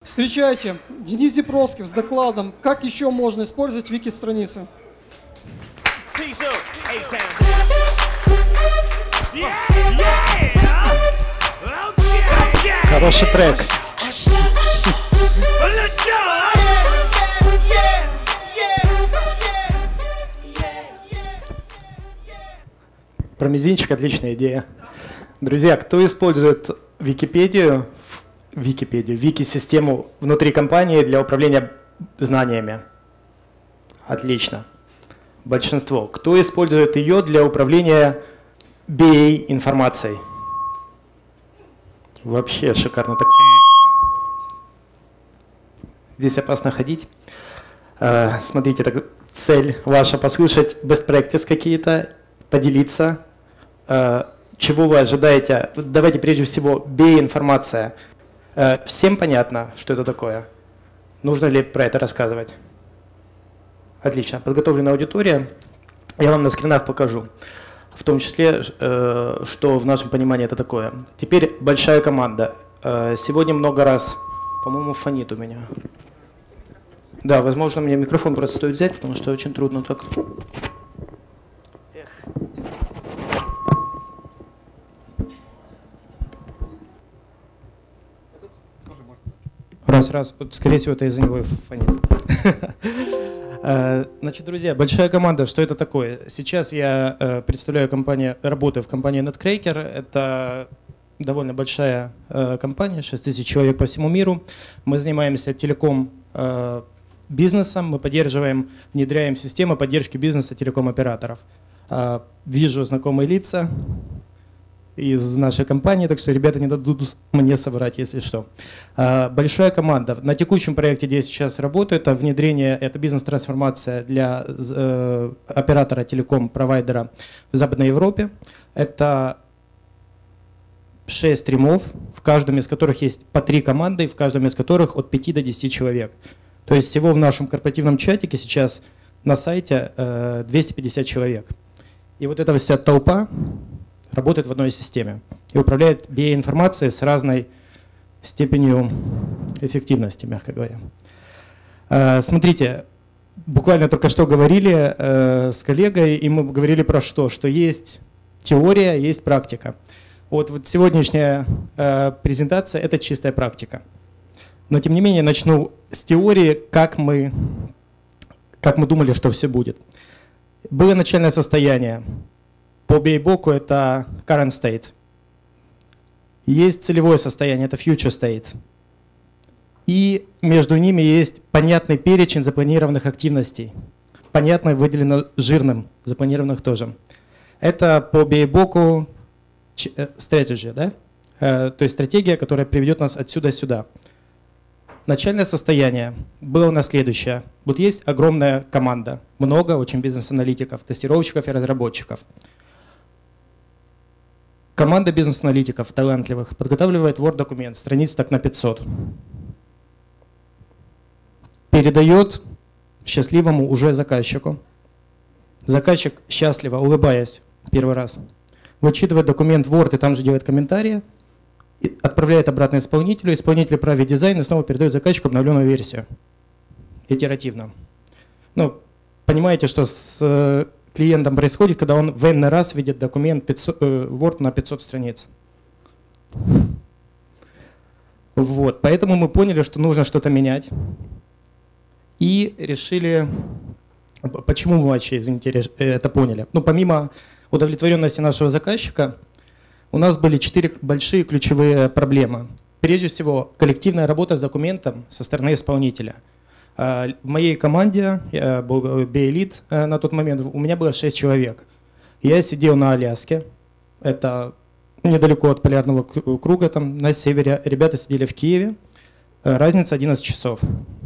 Встречайте, Денис Дипровских с докладом «Как еще можно использовать вики-страницы». Хороший трек. Про мизинчик отличная идея. Друзья, кто использует Википедию, вики-систему внутри компании для управления знаниями? Отлично. Большинство. Кто использует ее для управления BA-информацией? Вообще шикарно. Здесь опасно ходить. Смотрите, так, цель ваша послушать best practice какие-то, поделиться. Чего вы ожидаете? Давайте прежде всего BA-информация. Всем понятно, что это такое? Нужно ли про это рассказывать? Отлично. Подготовленная аудитория. Я вам на скринах покажу. В том числе, что в нашем понимании это такое. Теперь большая команда. Сегодня много раз, по-моему, фонит у меня. Да, возможно, мне микрофон просто стоит взять, потому что очень трудно так. Раз. Скорее всего, это из-за него фонит. Значит, друзья, большая команда, что это такое? Сейчас я представляю компанию, работаю в компании NetCracker. Это довольно большая компания, 6000 человек по всему миру. Мы занимаемся телеком бизнесом, мы поддерживаем, внедряем системы поддержки бизнеса телеком-операторов. Вижу знакомые лица из нашей компании, так что ребята не дадут мне соврать, если что. Большая команда. На текущем проекте, где я сейчас работаю, это внедрение, это бизнес-трансформация для оператора телеком-провайдера в Западной Европе. Это 6 стримов, в каждом из которых есть по 3 команды, в каждом из которых от 5 до 10 человек. То есть всего в нашем корпоративном чатике сейчас на сайте 250 человек. И вот эта вся толпа работает в одной системе и управляет BA-информацией с разной степенью эффективности, мягко говоря. Смотрите, буквально только что говорили с коллегой, и мы говорили про что? Что есть теория, есть практика. Вот сегодняшняя презентация – это чистая практика. Но тем не менее начну с теории, как мы думали, что все будет. Было начальное состояние. По BA-боку это current state. Есть целевое состояние, это future state. И между ними есть понятный перечень запланированных активностей. Понятно выделено жирным, запланированных тоже. Это по BA-боку strategy, да? То есть стратегия, которая приведет нас отсюда сюда. Начальное состояние было у нас следующее. Вот есть огромная команда, много очень бизнес-аналитиков, тестировщиков и разработчиков. Команда бизнес-аналитиков, талантливых, подготавливает Word-документ, страниц так на 500. Передает счастливому уже заказчику. Заказчик, счастливо, улыбаясь первый раз, вычитывает документ в Word и там же делает комментарии, отправляет обратно исполнителю, исполнитель правит дизайн и снова передает заказчику обновленную версию. Итеративно. Ну, понимаете, что с клиентом происходит, когда он в n раз видит документ Word на 500 страниц. Вот, поэтому мы поняли, что нужно что-то менять. И решили, почему мы вообще, извините, это поняли. Ну, помимо удовлетворенности нашего заказчика, у нас были 4 большие ключевые проблемы. Прежде всего, коллективная работа с документом со стороны исполнителя. В моей команде, я был BA-лид на тот момент, у меня было 6 человек. Я сидел на Аляске, это недалеко от полярного круга, там на севере. Ребята сидели в Киеве, разница 11 часов.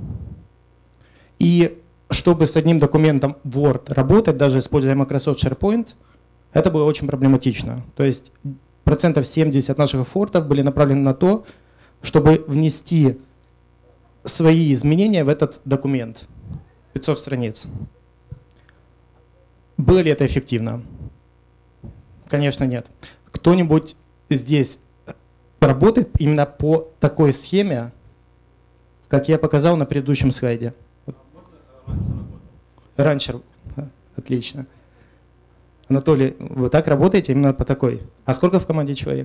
И чтобы с одним документом Word работать, даже используя Microsoft SharePoint, это было очень проблематично. То есть 70% наших эфортов были направлены на то, чтобы внести свои изменения в этот документ. 500 страниц. Было ли это эффективно? Конечно, нет. Кто-нибудь здесь работает именно по такой схеме как я показал на предыдущем слайде. Раньше. Отлично. Анатолий, вы так работаете именно по такой? А сколько в команде человек?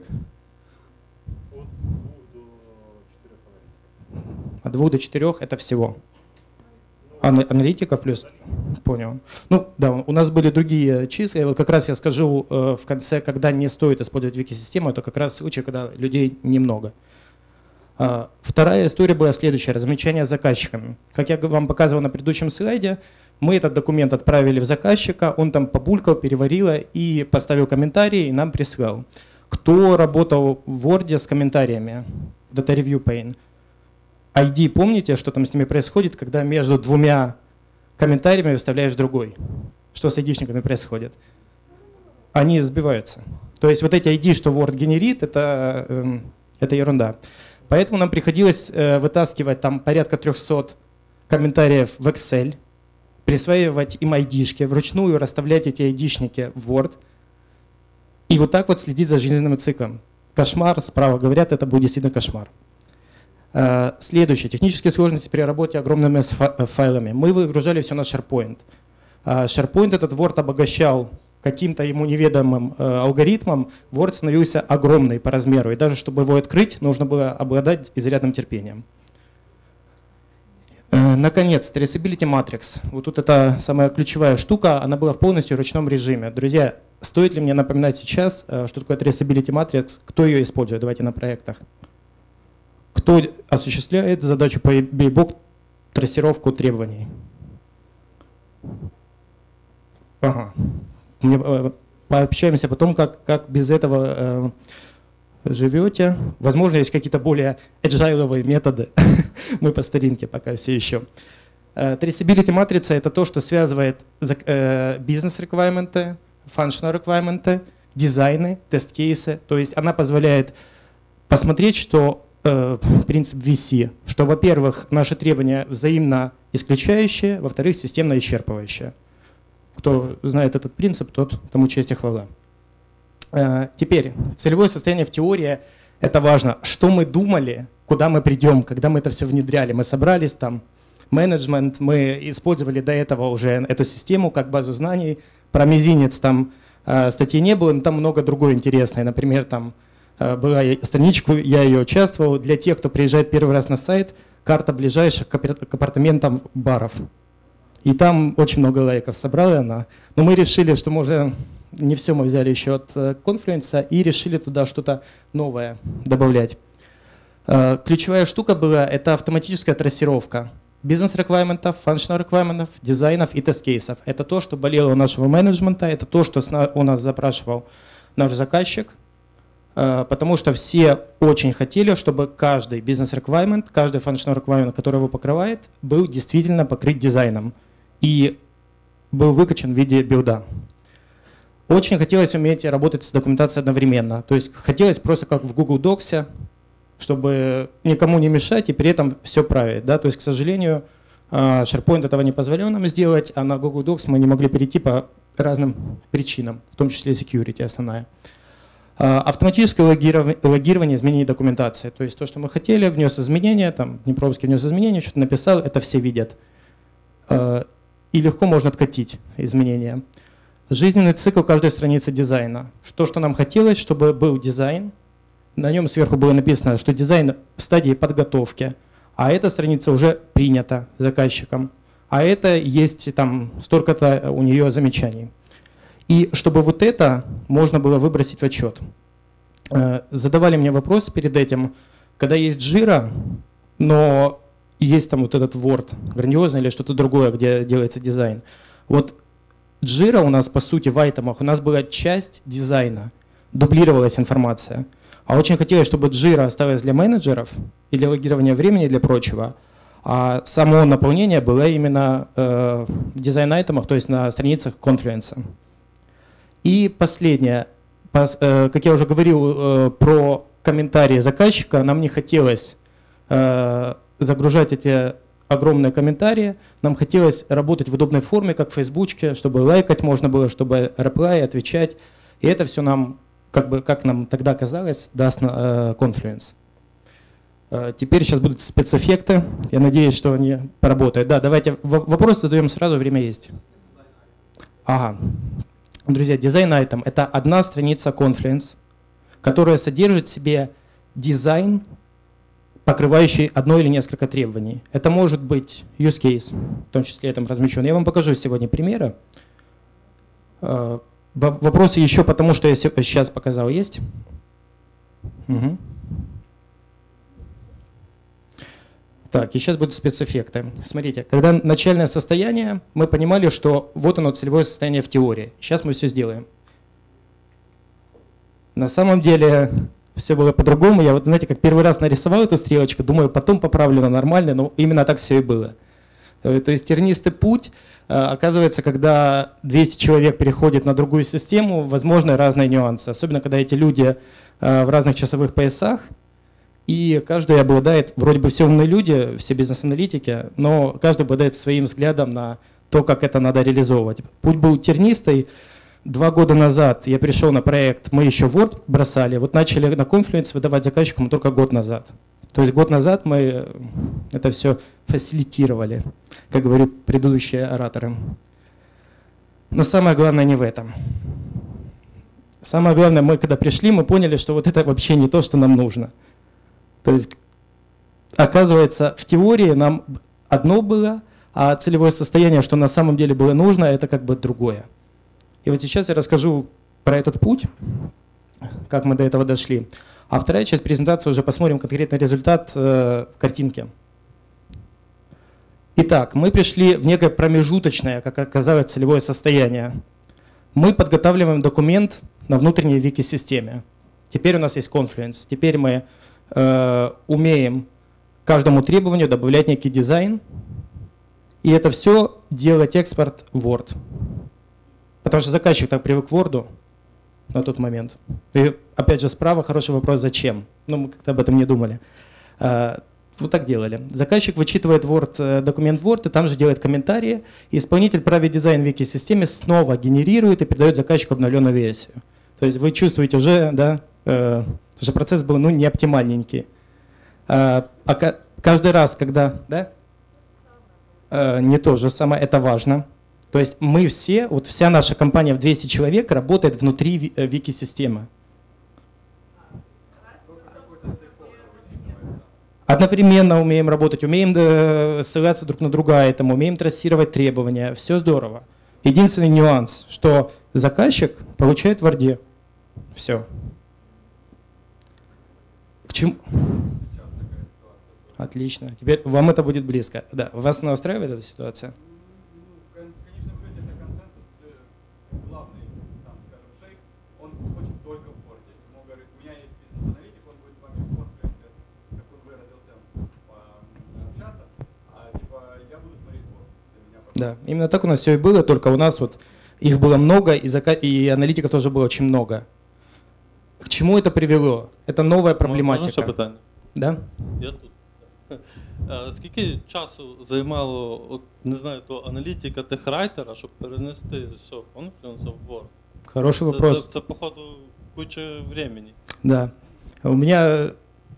От 2 до 4 это всего. Аналитиков плюс? Понял. Ну да, у нас были другие числа. И вот как раз я скажу в конце, когда не стоит использовать вики-систему, это как раз случай, когда людей немного. Вторая история была следующая. Размечание с заказчиками. Как я вам показывал на предыдущем слайде, мы этот документ отправили в заказчика, он там побулькал, переварил и поставил комментарии и нам прислал. Кто работал в Word с комментариями? Data Review Pane. ID, помните, что там с ними происходит, когда между двумя комментариями выставляешь другой? Что с ID-шниками происходит? Они сбиваются. То есть вот эти ID, что Word генерит, это ерунда. Поэтому нам приходилось вытаскивать там порядка 300 комментариев в Excel, присваивать им ID-шки, вручную расставлять эти ID-шники в Word и вот так вот следить за жизненным циклом. Кошмар, справа говорят, это будет действительно кошмар. Следующее. Технические сложности при работе огромными файлами. Мы выгружали все на SharePoint. SharePoint этот Word обогащал каким-то ему неведомым алгоритмом. Word становился огромный по размеру. И даже чтобы его открыть, нужно было обладать изрядным терпением. Наконец, Traceability Matrix. Вот тут это самая ключевая штука. Она была в полностью ручном режиме. Друзья, стоит ли мне напоминать сейчас, что такое Traceability Matrix? Кто ее использует? Давайте на проектах. Кто осуществляет задачу по BBOK трассировку требований? Ага. Пообщаемся потом, как без этого живете. Возможно, есть какие-то более agile методы. Мы по старинке пока все еще. Traceability матрица — это то, что связывает бизнес-реквайрменты, functional-реквайрменты, дизайны, тест-кейсы. То есть она позволяет посмотреть, что принцип VC, что, во-первых, наши требования взаимно исключающие, во-вторых, системно исчерпывающие. Кто знает этот принцип, тот тому честь и хвала. Теперь, целевое состояние в теории – это важно. Что мы думали, куда мы придем, когда мы это все внедряли? Мы собрались там, менеджмент, мы использовали до этого уже эту систему как базу знаний. Про мизинец там статьи не было, но там много другой интересной. Например, там была страничка, я ее участвовал. Для тех, кто приезжает первый раз на сайт, карта ближайших к апартаментам баров. И там очень много лайков собрала она. Но мы решили, что можно не все мы взяли еще от Confluence и решили туда что-то новое добавлять. Ключевая штука была – это автоматическая трассировка бизнес-реквайрментов, functional-реквайрментов, дизайнов и тест-кейсов. Это то, что болело у нашего менеджмента, это то, что у нас запрашивал наш заказчик. Потому что все очень хотели, чтобы каждый бизнес-реквайрмент, каждый functional requirement, который его покрывает, был действительно покрыт дизайном и был выкачан в виде билда. Очень хотелось уметь работать с документацией одновременно. То есть хотелось просто как в Google Docs, чтобы никому не мешать и при этом все править. Да? То есть, к сожалению, SharePoint этого не позволял нам сделать, а на Google Docs мы не могли перейти по разным причинам, в том числе security основная. Автоматическое логирование изменений документации. То есть то, что мы хотели, внес изменения, там Днепровский внес изменения, что-то написал, это все видят. И легко можно откатить изменения. Жизненный цикл каждой страницы дизайна. То, что нам хотелось, чтобы был дизайн. На нем сверху было написано, что дизайн в стадии подготовки, а эта страница уже принята заказчиком. А это есть там столько-то у нее замечаний. И чтобы вот это можно было выбросить в отчет. Задавали мне вопрос перед этим, когда есть Jira, но есть там вот этот Word грандиозный или что-то другое, где делается дизайн. Вот Jira у нас, по сути, в айтемах, у нас была часть дизайна, дублировалась информация. А очень хотелось, чтобы Jira осталась для менеджеров и для логирования времени и для прочего. А само наполнение было именно в дизайн-айтемах, то есть на страницах Confluence. И последнее, как я уже говорил про комментарии заказчика, нам не хотелось загружать эти огромные комментарии, нам хотелось работать в удобной форме, как в Фейсбучке, чтобы лайкать можно было, чтобы реплай, отвечать. И это все нам, как нам тогда казалось, даст Confluence. Теперь сейчас будут спецэффекты. Я надеюсь, что они поработают. Да, давайте вопросы задаем сразу, время есть. Ага. Друзья, дизайн-айтем – это одна страница Confluence, которая содержит в себе дизайн, покрывающий одно или несколько требований. Это может быть use case, в том числе там размещен. Я вам покажу сегодня примеры. Вопросы еще потому, что я сейчас показал, есть? Угу. Так, и сейчас будут спецэффекты. Смотрите, когда начальное состояние, мы понимали, что вот оно целевое состояние в теории. Сейчас мы все сделаем. На самом деле все было по-другому. Я вот, знаете, как первый раз нарисовал эту стрелочку, думаю, потом поправлю на нормально, но именно так все и было. То есть тернистый путь, оказывается, когда 200 человек переходят на другую систему, возможны разные нюансы. Особенно, когда эти люди в разных часовых поясах, и каждый обладает, вроде бы все умные люди, все бизнес-аналитики, но каждый обладает своим взглядом на то, как это надо реализовывать. Путь был тернистый. 2 года назад я пришел на проект, мы еще Word бросали, вот начали на Confluence выдавать заказчикам только год назад. То есть год назад мы это все фасилитировали, как говорят предыдущие ораторы. Но самое главное не в этом. Самое главное, мы когда пришли, мы поняли, что вот это вообще не то, что нам нужно. То есть, оказывается, в теории нам одно было, а целевое состояние, что на самом деле было нужно, это как бы другое. И вот сейчас я расскажу про этот путь, как мы до этого дошли. А вторая часть презентации уже посмотрим конкретный результат в картинке. Итак, мы пришли в некое промежуточное, как оказалось, целевое состояние. Мы подготавливаем документ на внутренней вики-системе. Теперь у нас есть Confluence. Теперь мы умеем каждому требованию добавлять некий дизайн. И это все делать экспорт в Word. Потому что заказчик так привык к Word на тот момент. И опять же справа хороший вопрос, зачем? Ну, мы как-то об этом не думали. Вот так делали. Заказчик вычитывает Word, документ Word, и там же делает комментарии. И исполнитель правит дизайн в вики-системе, снова генерирует и передает заказчику обновленную версию. То есть вы чувствуете уже, да, что процесс был не оптимальненький. Каждый раз, когда... Да? Не то же самое, это важно. То есть мы все, вот вся наша компания в 200 человек работает внутри вики-системы. Одновременно умеем работать, умеем ссылаться друг на друга, этому, умеем трассировать требования. Все здорово. Единственный нюанс, что заказчик получает в Word. Все. К чему? Отлично. Теперь вам это будет близко. Да. Вас не устраивает эта ситуация? В конечном счете это консенсус. Главный, там, скажем, шейх, он хочет только в Word. Ему говорит, у меня есть бизнес-аналитик, он будет с вами в Confluence, как он выразился, общаться, а типа я буду смотреть Word. Да, именно так у нас все и было, только у нас вот их было много, и аналитиков тоже было очень много. К чему это привело? Это новая проблематика. Можна ще питання? Да? Я тут. Скільки часу займало, от, не знаю, то аналітика техрайтера, щоб перенести з цього Confluence в Word? Хороший вопрос. Це походу, куча времени. Да. У меня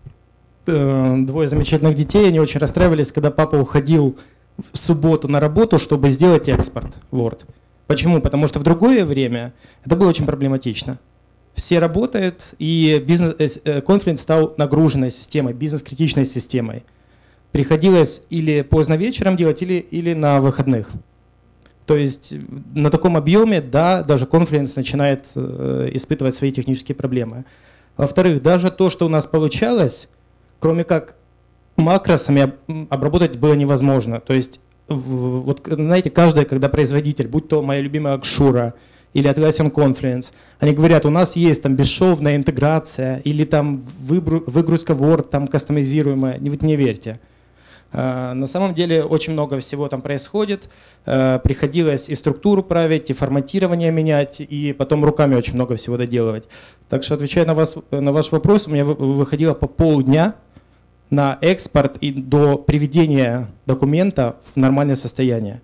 двое замечательных детей, они очень расстраивались, когда папа уходил в субботу на работу, чтобы сделать экспорт в Word. Почему? Потому что в другое время это было очень проблематично. Все работают, и Confluence стал нагруженной системой, бизнес-критичной системой. Приходилось или поздно вечером делать, или на выходных. То есть на таком объеме, да, даже Confluence начинает испытывать свои технические проблемы. Во-вторых, даже то, что у нас получалось, кроме как макросами обработать было невозможно. То есть, вот знаете, каждый, когда производитель, будь то моя любимая Акшура или Atlassian Confluence, они говорят, у нас есть там бесшовная интеграция или там выгрузка Word, там кастомизируемая, не верьте. На самом деле очень много всего там происходит, приходилось и структуру править, и форматирование менять, и потом руками очень много всего доделывать. Так что, отвечая на ваш вопрос, у меня выходило по полдня на экспорт и до приведения документа в нормальное состояние.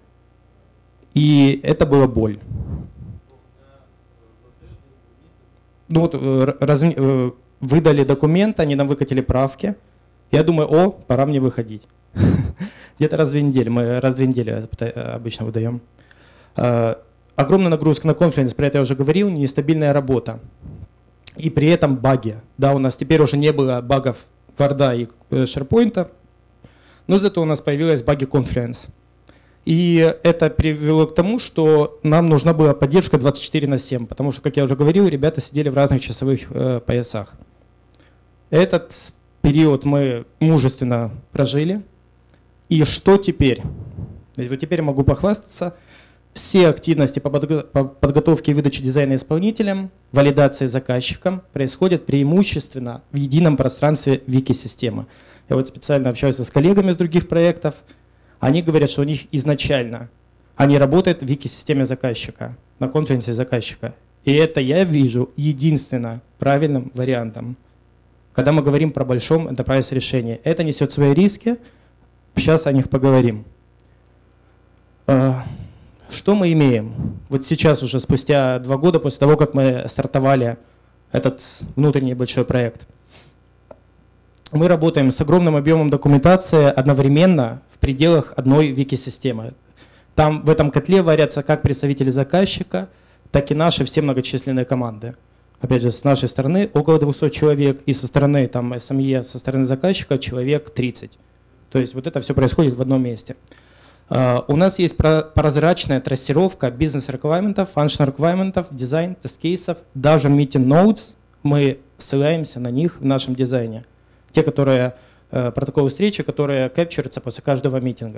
И это была боль. Ну вот, выдали документ, они нам выкатили правки, Я думаю, о, пора мне выходить. Где-то раз в 2 недели, мы раз в 2 недели обычно выдаем. Огромная нагрузка на Confluence, про это я уже говорил, нестабильная работа. И при этом баги. Да, у нас теперь уже не было багов Word и SharePoint, но зато у нас появились баги Confluence. И это привело к тому, что нам нужна была поддержка 24/7, потому что, как я уже говорил, ребята сидели в разных часовых поясах. Этот период мы мужественно прожили. И что теперь? Вот теперь могу похвастаться. Все активности по подготовке и выдаче дизайна исполнителям, валидации заказчикам происходят преимущественно в едином пространстве Wiki-системы. Я вот специально общаюсь с коллегами из других проектов. Они говорят, что у них изначально они работают в Wiki-системе заказчика, на конференции заказчика. И это я вижу единственно правильным вариантом. Когда мы говорим про большом enterprise решении, это несет свои риски. Сейчас о них поговорим. Что мы имеем? Вот сейчас уже спустя 2 года после того, как мы стартовали этот внутренний большой проект, мы работаем с огромным объемом документации одновременно в пределах одной Wiki-системы. Там в этом котле варятся как представители заказчика, так и наши все многочисленные команды. Опять же, с нашей стороны около 200 человек, и со стороны там, SME, со стороны заказчика человек 30. То есть вот это все происходит в одном месте. У нас есть прозрачная трассировка бизнес-реквайментов, функшн-реквайментов, дизайн, тест-кейсов, даже meeting notes, мы ссылаемся на них в нашем дизайне. Те, которые протоколы встречи, которые кэпчурятся после каждого митинга.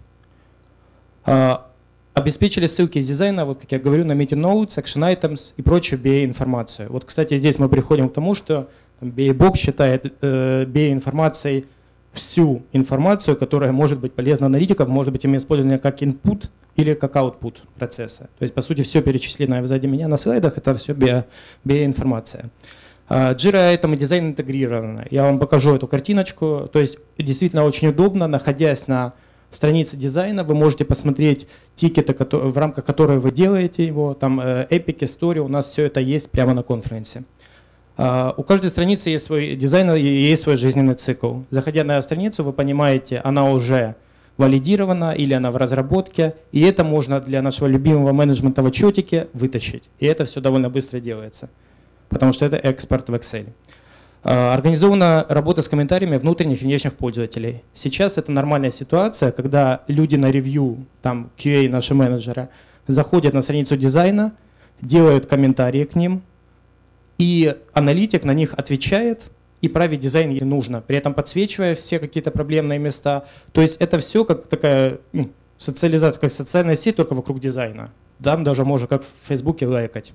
Обеспечили ссылки из дизайна, вот как я говорю, на meeting notes, action items и прочую BA-информацию. Вот, кстати, здесь мы приходим к тому, что BA-бокс считает BA-информацией всю информацию, которая может быть полезна аналитикам, может быть им использована как input или как output процесса. То есть, по сути, все перечисленное сзади меня на слайдах, это все BA-информация. Jira Item и дизайн интегрированы. Я вам покажу эту картиночку. То есть, действительно очень удобно, находясь на странице дизайна, вы можете посмотреть тикеты, в рамках которых вы делаете его, там эпики, story, у нас все это есть прямо на конференции. У каждой страницы есть свой дизайн и есть свой жизненный цикл. Заходя на страницу, вы понимаете, она уже валидирована или она в разработке, и это можно для нашего любимого менеджмента в отчетике вытащить. И это все довольно быстро делается, потому что это экспорт в Excel. Организована работа с комментариями внутренних и внешних пользователей. Сейчас это нормальная ситуация, когда люди на ревью, там QA, наши менеджеры, заходят на страницу дизайна, делают комментарии к ним, и аналитик на них отвечает и правит дизайн, если нужно, при этом подсвечивая все какие-то проблемные места. То есть это все как такая социализация, как социальная сеть, только вокруг дизайна. Там даже можно как в Фейсбуке лайкать.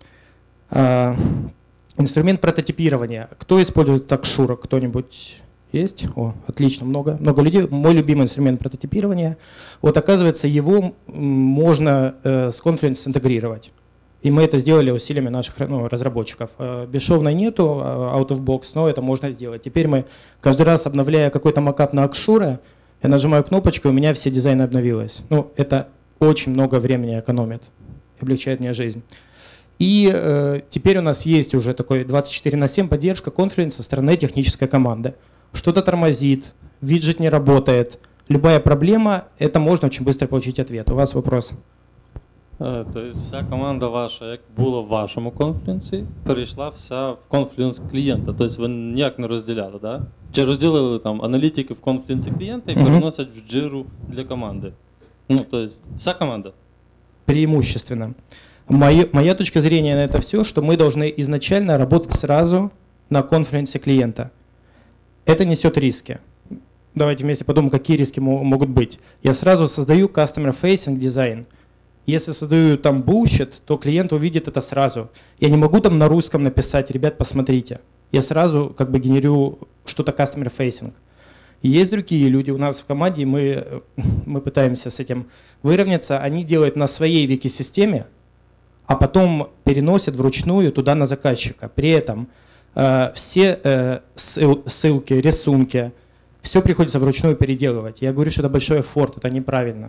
Инструмент прототипирования. Кто использует Акшура? Кто-нибудь есть? О, отлично, много людей. Мой любимый инструмент прототипирования. Вот оказывается, его можно с Confluence интегрировать. И мы это сделали усилиями наших разработчиков. Бесшовной нету, out of box, но это можно сделать. Теперь мы каждый раз, обновляя какой-то макап на Акшуре, я нажимаю кнопочку, и у меня все дизайны обновилось. Ну, это очень много времени экономит, облегчает мне жизнь. И теперь у нас есть уже такой 24/7 поддержка конференции со стороны технической команды. Что-то тормозит, виджет не работает. Любая проблема, это можно очень быстро получить ответ. У вас вопрос? Тобто вся команда ваша, як була в вашому конференції, перейшла вся в конференц клієнта. Тобто ви ніяк не розділяли, да? Чи розділили там аналітики в конференці клієнта і переносять в джиру для команди? Ну, тобто вся команда. Преимущественно. Моя точка зрения на это все, что мы должны изначально работать сразу на конференции клиента. Это несет риски. Давайте вместе подумаем, какие риски могут быть. Я сразу создаю customer-facing дизайн. Если создаю там bullshit, то клиент увидит это сразу. Я не могу там на русском написать, ребят, посмотрите. Я сразу как бы генерю что-то customer-facing. И есть другие люди у нас в команде, мы пытаемся с этим выровняться. Они делают на своей вики-системе, а потом переносят вручную туда на заказчика. При этом все ссылки, рисунки, все приходится вручную переделывать. Я говорю, что это большой эффорт, это неправильно.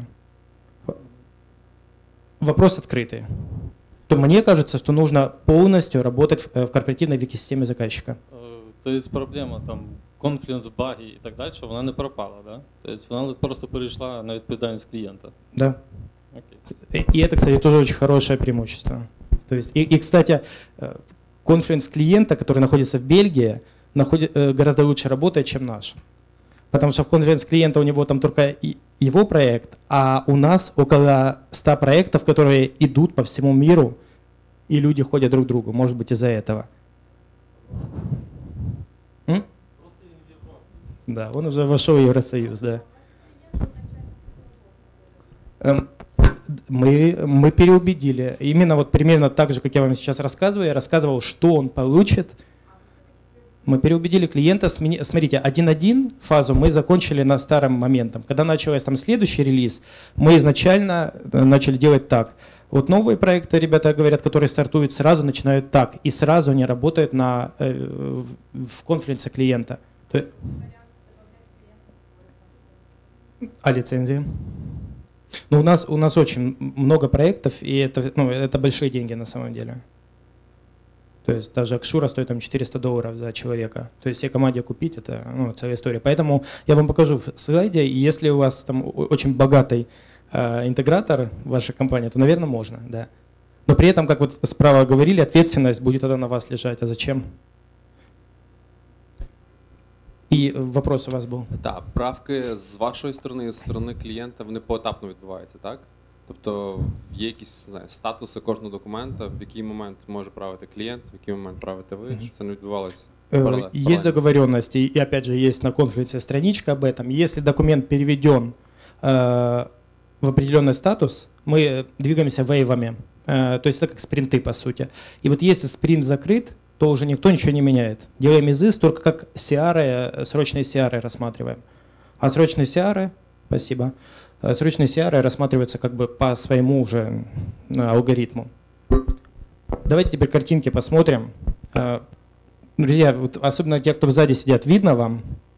Вопрос открытый. То мне кажется, что нужно полностью работать в корпоративной вики-системе заказчика. Тобто проблема там Confluence, баги і так далі, вона не пропала, да? Тобто вона просто перейшла на відповідальність клієнта. Да. Окей. И это, кстати, тоже очень хорошее преимущество. То есть, кстати, конференц клиента, который находится в Бельгии, гораздо лучше работает, чем наш. Потому что в конференц клиента у него там только его проект, а у нас около 100 проектов, которые идут по всему миру, и люди ходят друг к другу. Может быть, из-за этого. Да, он уже вошел в Евросоюз, да. Мы переубедили. Именно вот примерно так же, как я вам сейчас рассказываю, я рассказывал, что он получит. Мы переубедили клиента. Смотрите, 1.1 фазу мы закончили на старом моментом. Когда начался там следующий релиз, мы изначально начали делать так. Вот новые проекты, ребята говорят, которые стартуют, сразу начинают так. И сразу они работают в конференции клиента. А лицензии? Ну, у нас очень много проектов, и это большие деньги на самом деле. То есть даже Акшура стоит там $400 за человека. То есть всей команде купить, это целая история. Поэтому я вам покажу в слайде, и если у вас там очень богатый интегратор в вашей компании, то, наверное, можно, да. Но при этом, как вот справа говорили, ответственность будет тогда на вас лежать. А зачем? І вопрос у вас був. Так, правки з вашої сторони, з сторони клієнта, вони поетапно відбуваються, так? Тобто є якісь, не знаю, статуси кожного документа, в який момент може правити клієнт, в який момент правите ви, щоб це не відбувалося паралельно. Есть договоренности, и опять же есть на конференции страничка об этом. Если документ переведен в определенный статус, мы двигаемся вейвами, то есть это как спринты по сути. И вот если спринт закрыт, то уже никто ничего не меняет. Делаем изыс только как CR, срочные CR рассматриваем. А срочные CR, спасибо, срочные CR рассматриваются как бы по своему уже алгоритму. Давайте теперь картинки посмотрим. Друзья, вот особенно те, кто сзади сидят, видно вам?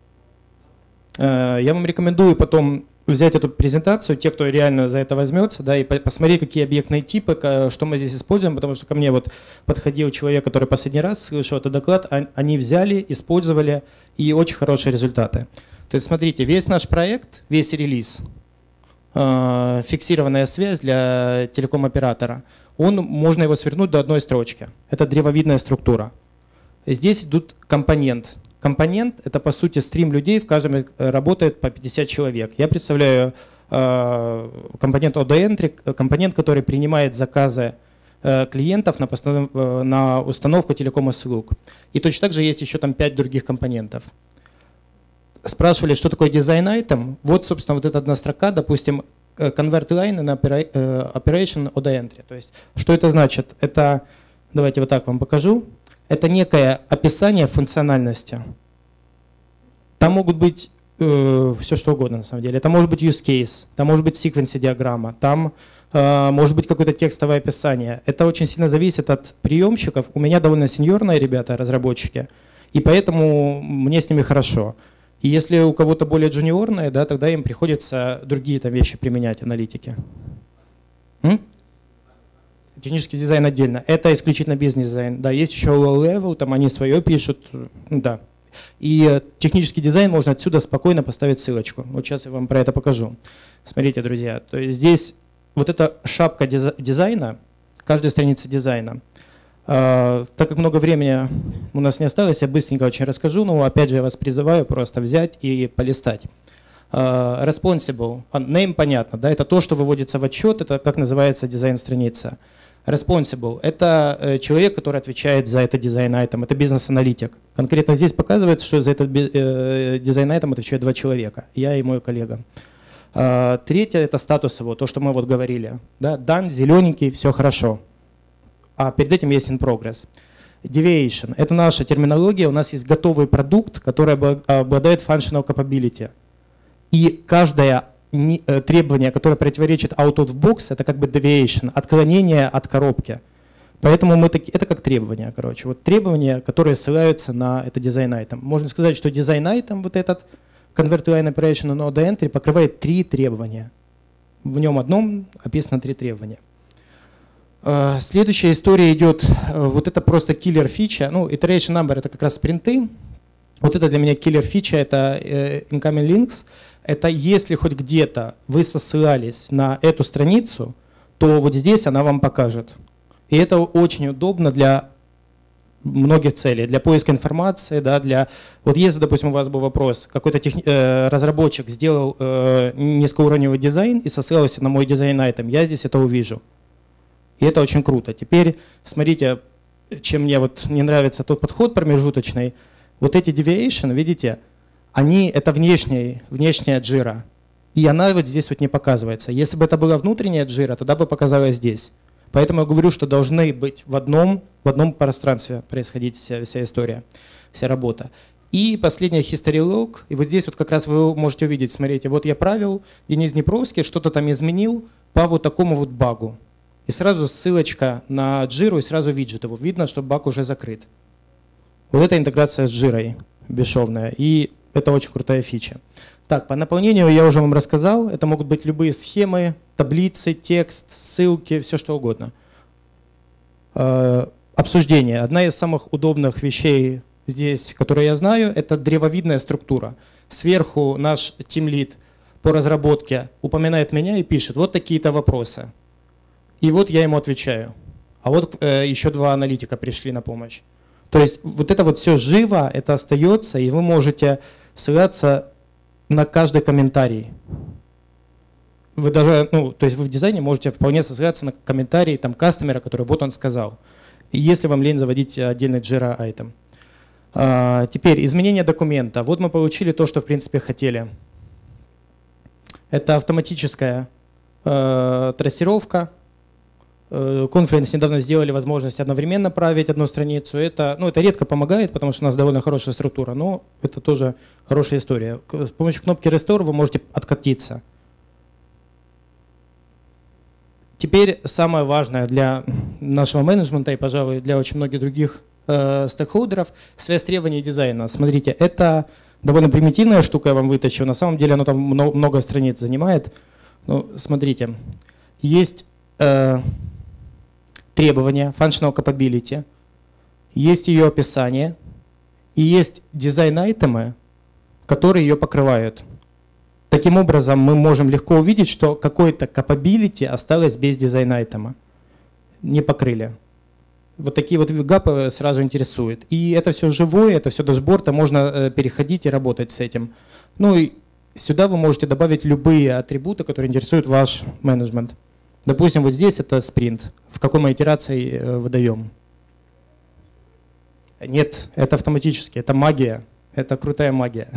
Я вам рекомендую потом взять эту презентацию, те, кто реально за это возьмется, да, и посмотреть, какие объектные типы, что мы здесь используем, потому что ко мне вот подходил человек, который последний раз слышал этот доклад, они взяли, использовали, и очень хорошие результаты. То есть смотрите, весь наш проект, весь релиз, фиксированная связь для телеком-оператора, можно его свернуть до одной строчки. Это древовидная структура. Здесь идут компонент. Компонент – это, по сути, стрим людей, в каждом работает по 50 человек. Я представляю компонент OD-Entry, компонент, который принимает заказы клиентов на установку телеком-услуг. И точно так же есть еще там 5 других компонентов. Спрашивали, что такое дизайн-айтем. Вот, собственно, вот эта одна строка, допустим, convert line на operation OD-Entry. То есть, что это значит? Это, давайте вот так вам покажу. Это некое описание функциональности. Там могут быть все что угодно на самом деле. Это может быть use case, там может быть секвенс диаграмма, там может быть какое-то текстовое описание. Это очень сильно зависит от приемщиков. У меня довольно сеньорные ребята, разработчики, и поэтому мне с ними хорошо. И если у кого-то более джуниорные, да, тогда им приходится другие там вещи применять, аналитики. Технический дизайн отдельно. Это исключительно бизнес-дизайн. Да, есть еще low-level, там они свое пишут. Да. И технический дизайн можно отсюда спокойно поставить ссылочку. Вот сейчас я вам про это покажу. Смотрите, друзья. То есть здесь вот эта шапка дизайна, каждой страницы дизайна. Так как много времени у нас не осталось, я быстренько очень расскажу, но опять же я вас призываю просто взять и полистать. Responsible. Name понятно, да, это то, что выводится в отчет, это как называется дизайн-страница. Responsible – это человек, который отвечает за этот дизайн-айтем, это бизнес-аналитик. Конкретно здесь показывается, что за этот дизайн-айтем отвечает 2 человека, я и мой коллега. Третье – это статус его, то, что мы вот говорили. Да, done, зелененький, все хорошо. А перед этим есть in progress. Deviation – это наша терминология, у нас есть готовый продукт, который обладает functional capability. И каждое требование, которое противоречит out of box, это как бы deviation, отклонение от коробки. Поэтому это как требования, короче. Вот требования, которые ссылаются на это дизайн-айтем. Можно сказать, что дизайн-айтем, вот этот convert line operation on OD-Entry, покрывает 3 требования. В нем одном описано 3 требования. Следующая история идет, вот это просто киллер фича. Ну, iteration number – это как раз спринты. Вот это для меня киллер-фича, это incoming links. Это если хоть где-то вы ссылались на эту страницу, то вот здесь она вам покажет. И это очень удобно для многих целей, для поиска информации, да, для… Вот если, допустим, у вас был вопрос, какой-то разработчик сделал низкоуровневый дизайн и сослался на мой дизайн-айтем, я здесь это увижу. И это очень круто. Теперь смотрите, чем мне вот не нравится тот подход промежуточный. Вот эти deviation, видите, это внешняя джира. И она вот здесь вот не показывается. Если бы это была внутренняя джира, тогда бы показалась здесь. Поэтому я говорю, что должны быть в одном пространстве происходить вся история, вся работа. И последняя history log. И вот здесь вот как раз вы можете увидеть, смотрите, вот я правил, Денис Днепровский что-то там изменил по вот такому вот багу. И сразу ссылочка на Jira, и сразу виджет его. Видно, что баг уже закрыт. Вот это интеграция с Jira бесшовная. И это очень крутая фича. Так, по наполнению я уже вам рассказал. Это могут быть любые схемы, таблицы, текст, ссылки, все что угодно. Обсуждение. Одна из самых удобных вещей здесь, которые я знаю, это древовидная структура. Сверху наш тимлид по разработке упоминает меня и пишет, вот такие-то вопросы. И вот я ему отвечаю. А вот еще 2 аналитика пришли на помощь. То есть вот это вот все живо, это остается, и вы можете ссылаться на каждый комментарий. Вы даже, то есть вы в дизайне можете вполне ссылаться на комментарий там кастомера, который вот он сказал. И если вам лень заводить отдельный Jira item. Теперь изменение документа. Вот мы получили то, что в принципе хотели. Это автоматическая трассировка. Confluence недавно сделали возможность одновременно править одну страницу. Это редко помогает, потому что у нас довольно хорошая структура, но это тоже хорошая история. С помощью кнопки Restore вы можете откатиться. Теперь самое важное для нашего менеджмента и, пожалуй, для очень многих других стейкхолдеров – связь требований дизайна. Смотрите, это довольно примитивная штука, я вам вытащу. На самом деле оно там много страниц занимает. Смотрите, есть требования, functional capability, есть ее описание и есть дизайн-айтемы, которые ее покрывают. Таким образом, мы можем легко увидеть, что какой-то capability осталось без дизайн-айтема. Не покрыли. Вот такие вот гапы сразу интересуют. И это все живое, это все дашборд, можно переходить и работать с этим. И сюда вы можете добавить любые атрибуты, которые интересуют ваш менеджмент. Допустим, вот здесь это спринт. В какой мы итерации выдаем? Нет, это автоматически, это магия. Это крутая магия.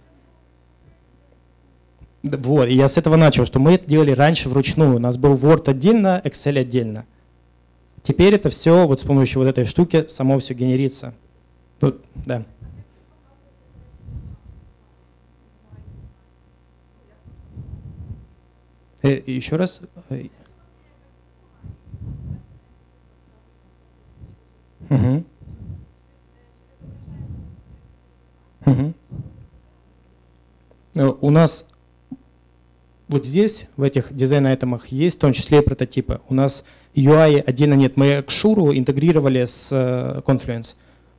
Вот, и я с этого начал, что мы это делали раньше вручную. У нас был Word отдельно, Excel отдельно. Теперь это все вот с помощью вот этой штуки само все генерится. Да. Еще раз. Угу. Угу. У нас вот здесь, в этих дизайн-айтемах, есть в том числе и прототипы. У нас UI отдельно нет. Мы к Шуру интегрировали с Confluence.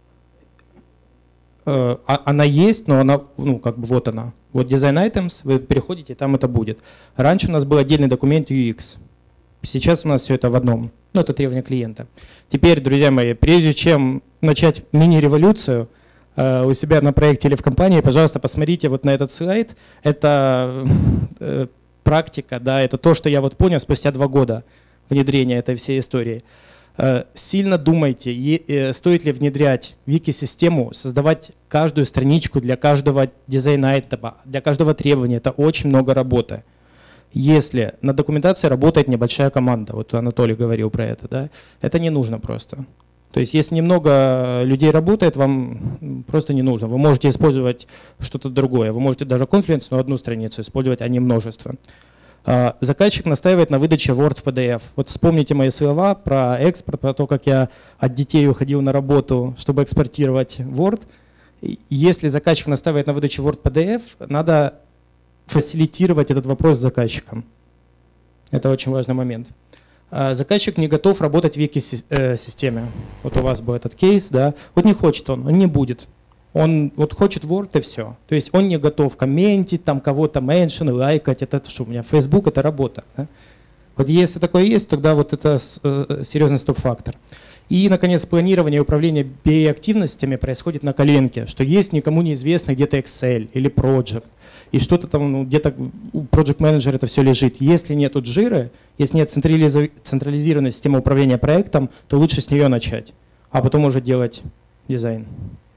Она есть, но она, вот она. Вот Design-Items, вы переходите, там это будет. Раньше у нас был отдельный документ UX. Сейчас у нас все это в одном. Это требование клиента. Теперь, друзья мои, прежде чем начать мини-революцию у себя на проекте или в компании, пожалуйста, посмотрите вот на этот слайд. Это практика, да, это то, что я вот понял спустя 2 года внедрения этой всей истории. Сильно думайте, стоит ли внедрять вики-систему, создавать каждую страничку для каждого дизайн-айтема, для каждого требования. Это очень много работы. Если на документации работает небольшая команда, вот Анатолий говорил про это, да, это не нужно просто. То есть если немного людей работает, вам просто не нужно. Вы можете использовать что-то другое. Вы можете даже Confluence, но одну страницу использовать, а не множество. Заказчик настаивает на выдаче Word в PDF. Вот вспомните мои слова про экспорт, про то, как я от детей уходил на работу, чтобы экспортировать Word. Если заказчик настаивает на выдаче Word PDF, надо фасилитировать этот вопрос с заказчиком. Это очень важный момент. Заказчик не готов работать в вики-системе. Вот у вас был этот кейс, да. Вот не хочет он не будет. Он вот хочет Word и все. То есть он не готов комментить, там кого-то меншин, лайкать. Это что, у меня Facebook — это работа. Да? Вот если такое есть, тогда вот это серьезный стоп-фактор. И, наконец, планирование и управление BA-активностями происходит на коленке, что есть никому неизвестный где-то Excel или Project, и что-то там, ну, где-то у Project Manager это все лежит. Если нет Jira, если нет централизированной системы управления проектом, то лучше с нее начать, а потом уже делать дизайн.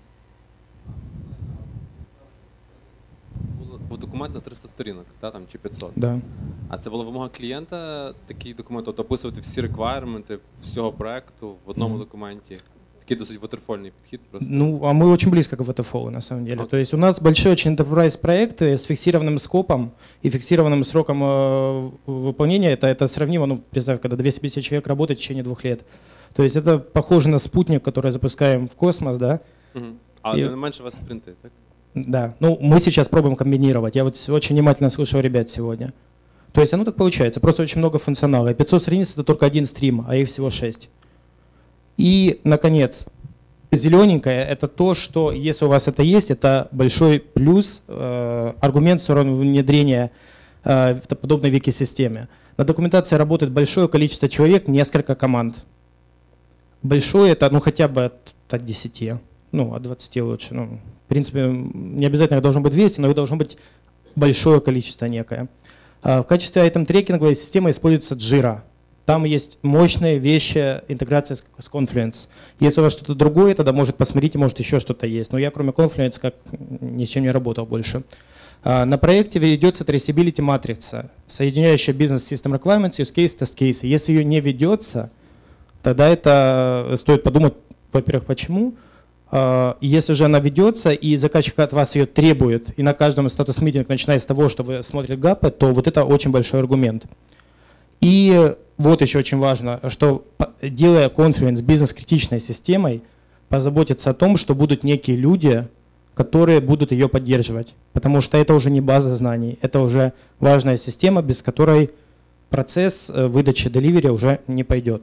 Був документ на 300 сторінок, там, чи 500. Да. А це була вимога клієнта, такий документ, от описувати всі реквайрменти всього проекту в одному документі. Такий досить ватерфольний підхід просто. Ну, а мы очень близко к waterfall, на самом деле. То есть у нас большой очень enterprise проекты с фиксированным скопом и фиксированным сроком выполнения. Это сравнимо, ну, представь, когда 250 человек работает в течение 2 лет. То есть это похоже на спутник, который запускаем в космос, да? Але не менше у вас спринти, так? Да, ну мы сейчас пробуем комбинировать. Я вот очень внимательно слушал ребят сегодня. То есть оно так получается, просто очень много функционала. И 500 страниц — это только один стрим, а их всего 6. И, наконец, зелененькое — это то, что, если у вас это есть, это большой плюс, аргумент в сторону внедрения в подобной вики-системе. На документации работает большое количество человек, несколько команд. Большое — это ну хотя бы от 10, ну от 20 лучше. Ну, в принципе, не обязательно должно быть 200, но должно быть большое количество некое. В качестве айтем-трекинговой системы используется Jira. Там есть мощные вещи, интеграция с Confluence. Если у вас что-то другое, тогда, может, посмотрите, может, еще что-то есть. Но я, кроме Confluence, как ни с чем не работал больше. На проекте ведется traceability матрица, соединяющая Business System Requirements, Use Case, Test Case. Если ее не ведется, тогда это стоит подумать, во-первых, почему. Если же она ведется, и заказчик от вас ее требует, и на каждом статус-митинг, начиная с того, что вы смотрите гапы, то вот это очень большой аргумент. И вот еще очень важно, что делая Confluence бизнес-критичной системой, позаботиться о том, что будут некие люди, которые будут ее поддерживать. Потому что это уже не база знаний, это уже важная система, без которой процесс выдачи деливери уже не пойдет.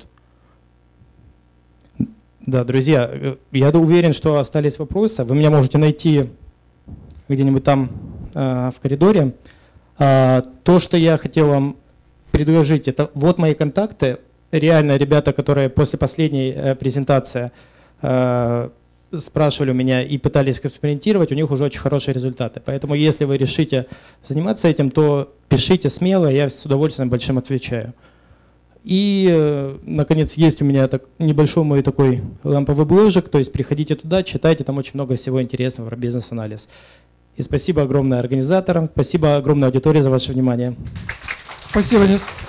Да, друзья, я уверен, что остались вопросы. Вы меня можете найти где-нибудь там в коридоре. То, что я хотел вам предложить, это вот мои контакты. Реально, ребята, которые после последней презентации спрашивали у меня и пытались экспериментировать, у них уже очень хорошие результаты. Поэтому, если вы решите заниматься этим, то пишите смело, я с удовольствием большим отвечаю. И, наконец, есть у меня небольшой мой такой ламповый бложек, то есть приходите туда, читайте, там очень много всего интересного про бизнес-анализ. И спасибо огромное организаторам, спасибо огромной аудитории за ваше внимание. Спасибо, Денис.